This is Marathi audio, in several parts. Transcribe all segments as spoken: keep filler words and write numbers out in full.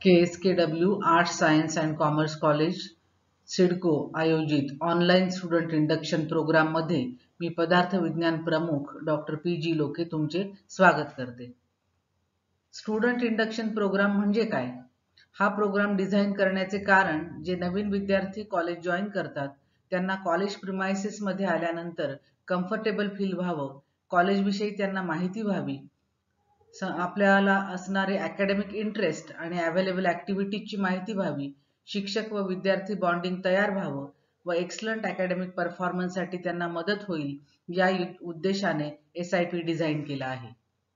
K S K W arts science and commerce college CIDCO आयोजित ऑनलाईन स्टुडंट इंडक्शन प्रोग्राम मध्ये मी पदार्थ विज्ञान प्रमुख डॉक्टर पी जी लोके तुमचे स्वागत करते। स्टुडंट इंडक्शन प्रोग्राम म्हणजे काय? हा प्रोग्राम डिझाईन करण्याचे कारण जे नवीन विद्यार्थी कॉलेज जॉईन करतात त्यांना कॉलेज प्रिमाइसेस मध्ये आल्यानंतर कम्फर्टेबल फील व्हावं, कॉलेजविषयी त्यांना माहिती व्हावी, आपल्याला असणारे अकॅडमिक इंटरेस्ट आणि अवेलेबल ॲक्टिव्हिटीजची माहिती व्हावी, शिक्षक व विद्यार्थी बॉन्डिंग तयार व्हावं व एक्सलंट अकॅडमिक परफॉर्मन्ससाठी त्यांना मदत होईल या उद्देशाने एस आय पी डिझाईन केला आहे।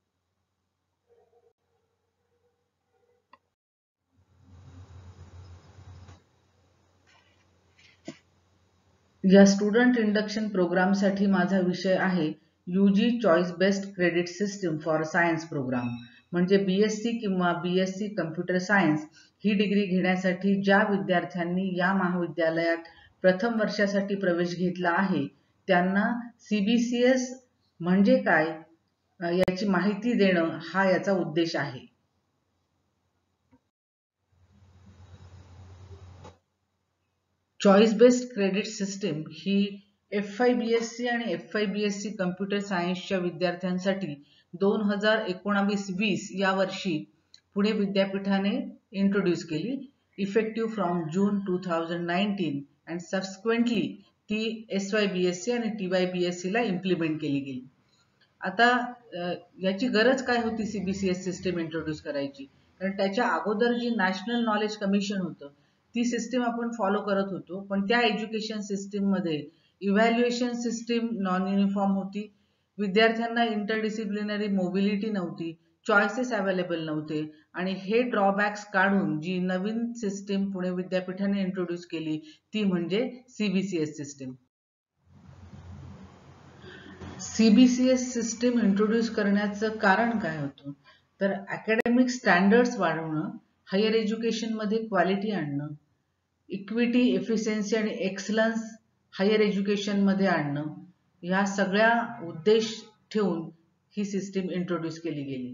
या स्टुडंट इंडक्शन प्रोग्रामसाठी माझा विषय आहे UG choice based credit system for science program. म्हणजे बी एस सी किंवा B S C computer science ही डिग्री घेण्यासाठी ज्या विद्यार्थ्यांनी या महाविद्यालयात प्रथम वर्षासाठी प्रवेश घेतला आहे त्यांना सी बी सी एस म्हणजे काय याची माहिती देणं हा याचा उद्देश आहे। चॉईस बेस्ड क्रेडिट सिस्टीम ही F I B S C आणि F I B S C computer सायन्सच्या विद्यार्थ्यांसाठी दोन हजार एकोणावीस वीस या वर्षी पुणे विद्यापीठाने इंट्रोड्यूस केली, effective from June two thousand nineteen and subsequently ती S Y B S C आणि T Y B S C ला इम्प्लिमेंट केली गेली। आता याची गरज काय होती C B C S system introduce करायची? कारण त्याच्या अगोदर जी नॅशनल नॉलेज कमिशन होतं ती सिस्टीम आपण फॉलो करत होतो, पण त्या एज्युकेशन सिस्टीम मध्ये इव्हॅल्युएशन सिस्टीम नॉन युनिफॉर्म होती, विद्यार्थ्यांना इंटरडिसिप्लिनरी मोबिलिटी नव्हती, चॉईसेस अवेलेबल नव्हते आणि हे ड्रॉबॅक्स काढून जी नवीन सिस्टीम पुणे विद्यापीठाने इंट्रोड्यूस केली ती म्हणजे C B C S system. C B C S system introduce करण्याचं कारण काय होतं? तर अकॅडमिक स्टँडर्ड्स वाढवणं, हायर एज्युकेशन मध्ये क्वालिटी आणणं, इक्विटी, एफिशियन्सी आणि एक्सलन्स हायर एज्युकेशन मध्ये आणणं, या सगळ्या उद्देश ठेवून ही सिस्टीम इंट्रोड्यूस केली गेली।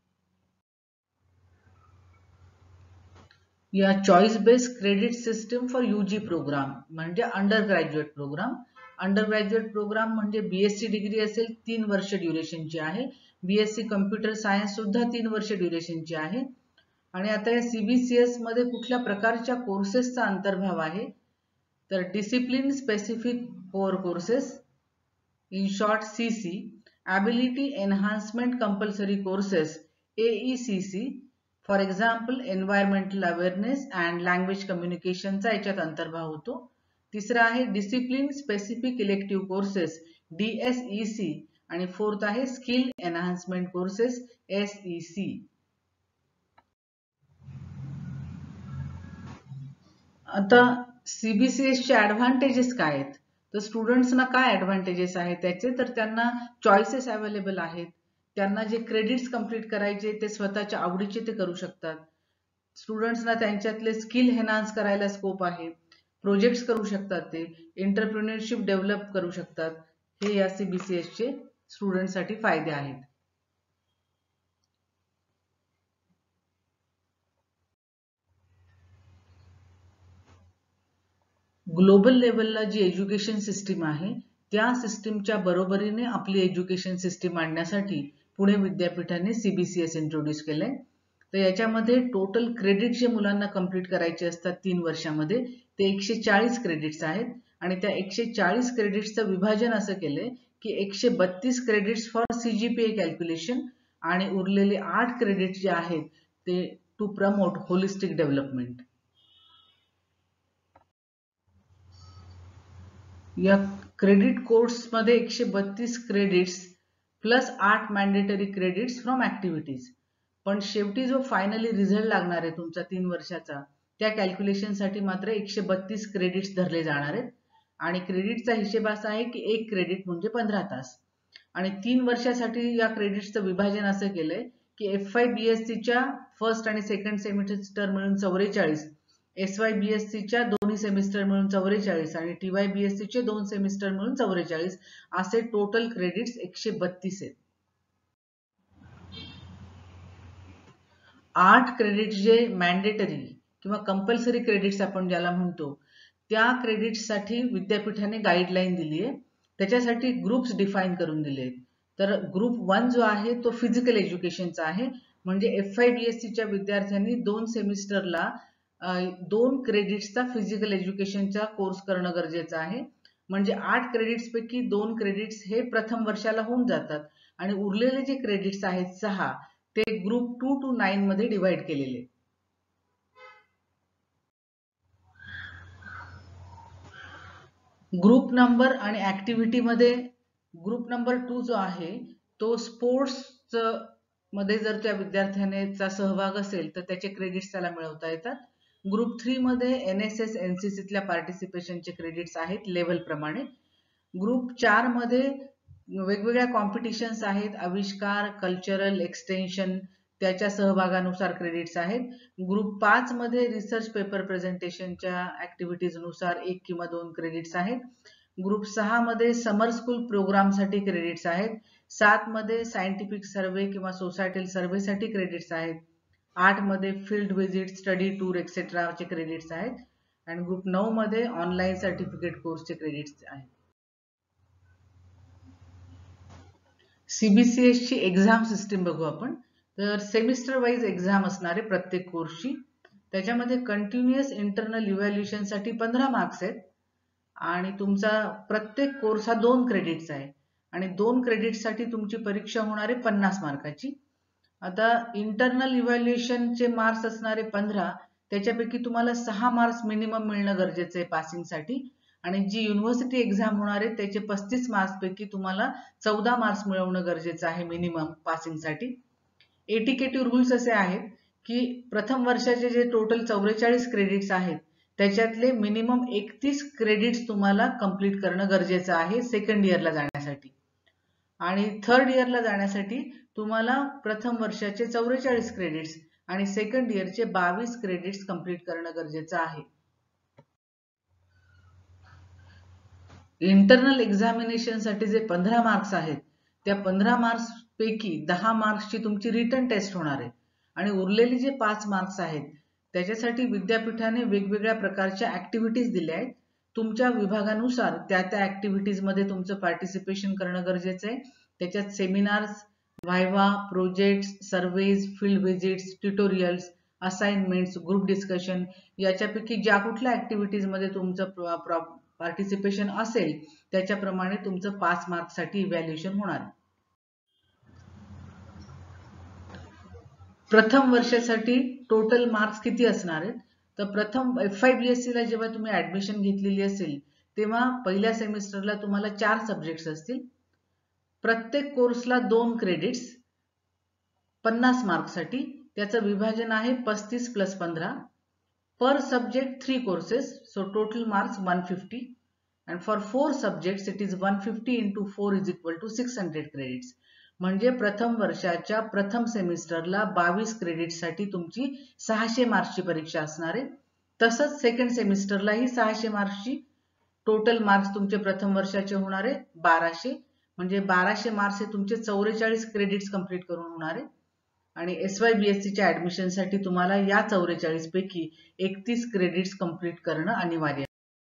या choice based credit system for UG program म्हणजे undergraduate program. Undergraduate program म्हणजे बी एस सी डिग्री असेल तीन वर्ष ड्युरेशनची आहे, B S C computer science सुद्धा तीन वर्ष ड्युरेशनची आहे। आणि आता या सी बी सी एस मध्ये कुठल्या प्रकारच्या कोर्सेसचा अंतर्भाव आहे? तर discipline specific core courses, in short C C, ability enhancement compulsory courses A E C C, for example environmental awareness and language कम्युनिकेशनचा याच्यात अंतर्भाव होतो। तिसरा आहे discipline specific elective courses D S E C आणि फोर्थ आहे skill enhancement courses S E C. आता सी बी सी एस चे ॲडव्हान्टेजेस काय आहेत? तर स्टुडंट्सना काय ॲडव्हान्टेजेस आहेत त्याचे? तर त्यांना चॉईसेस अवेलेबल आहेत, त्यांना जे क्रेडिट्स कंप्लीट करायचे ते स्वतःच्या आवडीचे ते करू शकतात, स्टुडंट्सना त्यांच्यातले स्किल एनहान्स करायला स्कोप आहे, प्रोजेक्ट्स करू शकतात, ते एंटरप्रेन्योरशिप डेव्हलप करू शकतात। हे या सी बी सी एस चे स्टुडंटसाठी फायदे आहेत। ग्लोबल लेवलला जी एज्युकेशन सिस्टीम आहे त्या सिस्टीमच्या बरोबरीने आपली एज्युकेशन सिस्टीम आणण्यासाठी पुणे विद्यापीठाने C B C S introduce केलंय। तर याच्यामध्ये टोटल क्रेडिट जे मुलांना कंप्लीट करायचे असतात तीन वर्षामध्ये ते एकशे चाळीस क्रेडिट्स आहेत आणि त्या एकशे चाळीस क्रेडिट्सचं विभाजन असं केलंय की एकशे बत्तीस credits for C G P A calculation आणि उरलेले आठ क्रेडिट जे आहेत ते टू प्रमोट होलिस्टिक डेव्हलपमेंट। या क्रेडिट कोर्समध्ये एकशे बत्तीस क्रेडिट्स प्लस आठ मॅन्डेटरी क्रेडिट्स फ्रॉम ॲक्टिव्हिटीज, पण शेवटी जो फायनली रिझल्ट लागणार आहे तुमचा तीन वर्षाचा त्या कॅल्क्युलेशनसाठी मात्र एकशे बत्तीस क्रेडिट्स धरले जाणार आहेत आणि क्रेडिटचा हिशेब असा आहे की एक क्रेडिट म्हणजे पंधरा तास आणि तीन वर्षासाठी या क्रेडिट्सचं विभाजन असं केलंय की एफ आय बी एस सीच्या फर्स्ट आणि सेकंड सेमिस्टर मिळून चौवेचाळीस, एस वाय बी एस सीच्या दोन्ही सेमिस्टर मिळून चौवेचाळीस आणि टी वाय बी एस सीचे दोन सेमिस्टर मिळून चौवेचाळीस असे टोटल क्रेडिट्स एकशे बत्तीस आहेत। आठ क्रेडिट जे मॅन्डेटरी किंवा कंपल्सरी क्रेडिट्स आपण ज्याला म्हणतो त्या क्रेडिट्ससाठी विद्यापीठाने गाईडलाईन दिली आहे. त्याच्यासाठी ग्रुप्स डिफाईन करून दिले आहेत. तर ग्रुप वन जो आहे तो फिजिकल एज्युकेशनचा आहे. म्हणजे एफ आय बी एस सीच्या विद्यार्थ्यांनी दोन सेमिस्टरला दोन क्रेडिट्सचा फिजिकल एज्युकेशनचा कोर्स करणं गरजेचं आहे. म्हणजे आठ क्रेडिट्स पैकी दोन क्रेडिट्स हे प्रथम वर्षाला होऊन जातात आणि उरलेले जे क्रेडिट्स आहेत सहा ते ग्रुप टू टू नाईन मध्ये डिवाइड केलेले. ग्रुप नंबर आणि ऍक्टिव्हिटी मध्ये ग्रुप नंबर टू जो आहे तो स्पोर्ट्स मध्ये जर त्या विद्यार्थ्याचा सहभाग असेल तर त्याचे क्रेडिट्स त्याला मिळवता येतात. ग्रुप थ्री मध्ये N S S N C सीतल्या पार्टिसिपेशनचे क्रेडिट्स आहेत लेवल प्रमाणे. ग्रुप चार मध्ये वेगवेगळ्या कॉम्पिटिशन्स आहेत, आविष्कार, कल्चरल, एक्सटेन्शन त्याच्या सहभागानुसार क्रेडिट्स आहेत. ग्रुप पाच मध्ये रिसर्च पेपर प्रेझेंटेशनच्या ऍक्टिव्हिटीज नुसार एक किंवा दोन क्रेडिट्स आहेत. ग्रुप सहा मध्ये समर स्कूल प्रोग्रामसाठी क्रेडिट्स आहेत. सात मध्ये सायंटिफिक सर्वे किंवा सोसायटल सर्वेसाठी क्रेडिट्स आहेत. आठ मध्ये फील्ड व्हिजिट, स्टडी टूर एक्सेट्राचे क्रेडिट्स आहेत. आणि ग्रुप नऊ मध्ये ऑनलाईन सर्टिफिकेट कोर्सचे क्रेडिट्स आहेत. सीबीसीएस ची एक्झाम सिस्टीम बघू आपण. तर सेमिस्टर वाईज एक्झाम असणारे प्रत्येक कोर्सची. त्याच्यामध्ये कंटिन्युअस इंटरनल इव्हॅल्युएशन साठी पंधरा मार्क्स आहेत आणि तुमचा प्रत्येक कोर्स हा दोन क्रेडिट्स आहे आणि दोन क्रेडिट्ससाठी तुमची परीक्षा होणार आहे पन्नास मार्काची. आता इंटरनल इव्हॅल्युएशनचे मार्क्स असणारे पंधरा, त्याच्यापैकी तुम्हाला सहा मार्क्स मिनिमम मिळणं गरजेचं आहे पासिंगसाठी आणि जी युनिव्हर्सिटी एक्झाम होणार आहे त्याचे पस्तीस मार्क्स पैकी तुम्हाला चौदा मार्क्स मिळवणं गरजेचं आहे मिनिमम पासिंगसाठी. एटिकेटिव्ह रूल्स असे आहेत की प्रथम वर्षाचे जे टोटल चौवेचाळीस क्रेडिट्स आहेत त्याच्यातले मिनिमम एकतीस क्रेडिट्स तुम्हाला कंप्लीट करणं गरजेचं आहे सेकंड इयरला जाण्यासाठी. आणि थर्ड इयरला जाण्यासाठी तुम्हाला प्रथम वर्षाचे चौवेचाळीस क्रेडिट्स आणि सेकंड इयरचे बावीस क्रेडिट्स कंप्लीट करणं गरजेचं आहे. इंटरनल एक्झामिनेशन साठी जे पंधरा मार्क्स आहेत त्या पंधरा मार्क्स पैकी दहा मार्क्सची तुमची रिटन टेस्ट होणार आहे आणि उरलेले जे पाच मार्क्स आहेत त्याच्यासाठी विद्यापीठाने वेगवेगळ्या प्रकारच्या ऍक्टिव्हिटीज दिल्या आहेत. तुमच्या विभागानुसार त्या त्या ऍक्टिव्हिटीज मध्ये तुमचं पार्टिसिपेशन करणं गरजेचं आहे. त्याच्यात seminars, viva, projects, surveys, field visits, tutorials, assignments, group discussion याच्यापैकी ज्या कुठल्या ऍक्टिव्हिटीज मध्ये तुमचं पार्टिसिपेशन असेल त्याच्याप्रमाणे तुमचं पाच मार्क्ससाठी इव्हॅल्युएशन होणार आहे. प्रथम वर्षासाठी टोटल मार्क्स किती असणार आहेत तर प्रथम F I B S C ला जेव्हा तुम्ही ऍडमिशन घेतलेली असेल तेव्हा पहिल्या सेमिस्टरला तुम्हाला चार सब्जेक्ट्स असतील. प्रत्येक कोर्सला दोन क्रेडिट्स पन्नास मार्क्ससाठी. त्याचं विभाजन आहे पस्तीस प्लस पंधरा. Per subject three courses so total marks one fifty and for four subjects it is one fifty into four is equal to six hundred credits. म्हणजे प्रथम वर्षाच्या प्रथम सेमिस्टरला बावीस क्रेडिट्स साठी तुमची सहाशे मार्क्सची परीक्षा असणार आहे. तसंच सेकंड सेमिस्टरलाही सहाशे मार्क्सची टोटल मार्क्स तुमचे प्रथम वर्षाचे होणार आहे बाराशे. म्हणजे बाराशे मार्क्स हे तुमचे चौवेचाळीस क्रेडिट्स कंप्लीट करून होणार आहे आणि S Y B S C च्या ऍडमिशन साठी तुम्हाला या चौवेचाळीस पैकी एकतीस क्रेडिट्स कंप्लीट करणं अनिवार्य आहे.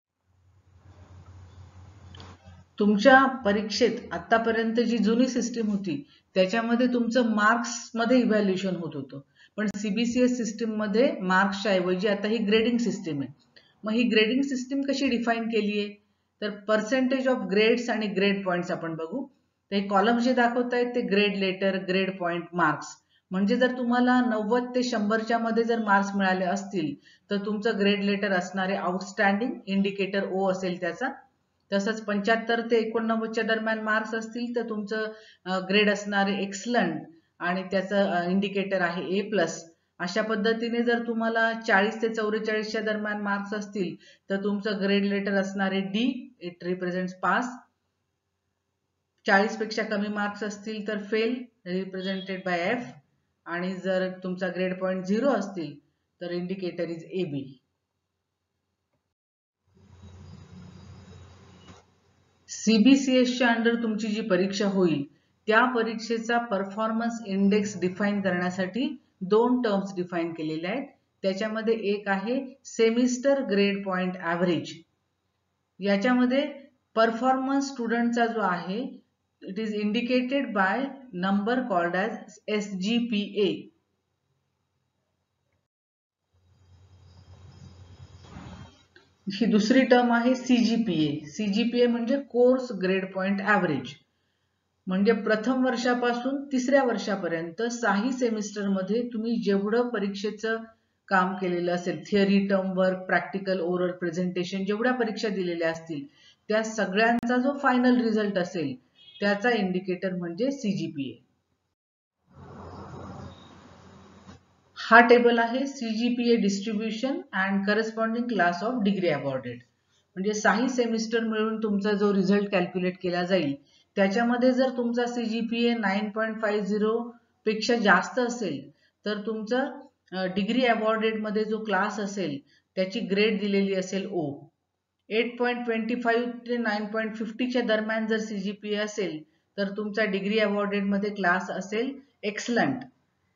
तुमच्या परीक्षेत आतापर्यंत जी जुनी सिस्टीम होती त्याच्यामध्ये तुमचं मार्क्स मध्ये इव्हॅल्युएशन होत होतं, पण सीबीसीएस सिस्टीम मध्ये मार्क्सच्या ऐवजी आता ही ग्रेडिंग सिस्टीम आहे. मग ही ग्रेडिंग सिस्टीम कशी डिफाईन केली आहे तर पर्सेंटेज ऑफ ग्रेड्स आणि ग्रेड पॉइंट्स आपण बघू. ते कॉलम जे दाखवत आहेत ते grade letter, grade point, marks. म्हणजे जर तुम्हाला नव्वद ते शंभरच्या मध्ये जर मार्क्स मिळाले असतील तर तुमचं ग्रेड लेटर असणारे आउटस्टँडिंग, इंडिकेटर ओ असेल त्याचा. तसंच पंच्याहत्तर ते एकोणनव्वदच्या दरम्यान मार्क्स असतील तर तुमचं ग्रेड असणारे एक्सलंट आणि त्याचं इंडिकेटर आहे ए प्लस. अशा पद्धतीने जर तुम्हाला चाळीस ते चौवेचाळीसच्या दरम्यान मार्क्स असतील तर तुमचं ग्रेड लेटर असणारे डी, इट रिप्रेझेंट्स पास. चाळीस पेक्षा कमी मार्क्स असतील तर फेल, रिप्रेझेंटेड बाय एफ. आणि जर तुमचा ग्रेड पॉइंट झिरो असतील तर इंडिकेटर इज ए बी. सीबीसीएसच्या अंडर तुमची जी परीक्षा होईल त्या परीक्षेचा परफॉर्मन्स इंडेक्स डिफाईन करण्यासाठी दोन टर्म्स डिफाईन केलेल्या आहेत. त्याच्यामध्ये एक आहे सेमिस्टर ग्रेड पॉइंट ॲव्हरेज. याच्यामध्ये परफॉर्मन्स स्टुडंटचा जो आहे it is indicated by number called as S G P A. ही दुसरी टर्म आहे सीजीपीए. सीजीपीए म्हणजे कोर्स ग्रेड पॉइंट ॲव्हरेज. म्हणजे प्रथम वर्षापासून तिसऱ्या वर्षापर्यंत साही सेमिस्टरमध्ये तुम्ही जेवढं परीक्षेचं काम केलेलं असेल, theory, term work, practical, oral presentation, जेवढ्या परीक्षा दिलेल्या असतील त्या सगळ्यांचा जो फायनल रिझल्ट असेल त्याचा इंडिकेटर म्हणजे सीजीपीए. हा टेबल आहे CGPA distribution and corresponding class of degree awarded. म्हणजे साही सेमिस्टर मिळून तुमचा जो रिझल्ट कॅल्क्युलेट केला जाईल त्याच्यामध्ये जर तुमचा CGPA nine point five zero पेक्षा जास्त असेल तर तुमचं डिग्री अवॉर्डेड मध्ये जो क्लास असेल त्याची ग्रेड दिलेली असेल O. Eight point twenty five ते नाईन पॉईंट फिफ्टीच्या दरम्यान जर सीजीपीए असेल तर तुमचा डिग्री अवॉर्डेड मध्ये क्लास असेल एक्सलंट.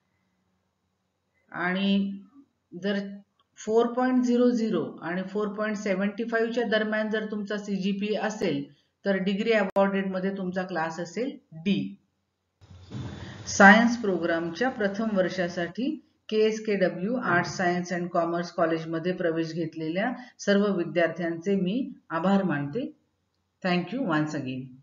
आणि जर फोर पॉईंट झिरो झिरो आणि फोर पॉईंट सेव्हन्टी फाईव्हच्या दरम्यान जर तुमचा सीजीपीए असेल तर डिग्री अवॉर्डेड मध्ये तुमचा क्लास असेल डी. सायन्स प्रोग्रामच्या प्रथम वर्षासाठी K S K W arts science and commerce कॉलेजमध्ये प्रवेश घेतलेल्या सर्व विद्यार्थ्यांचे मी आभार मानते. Thank you once again.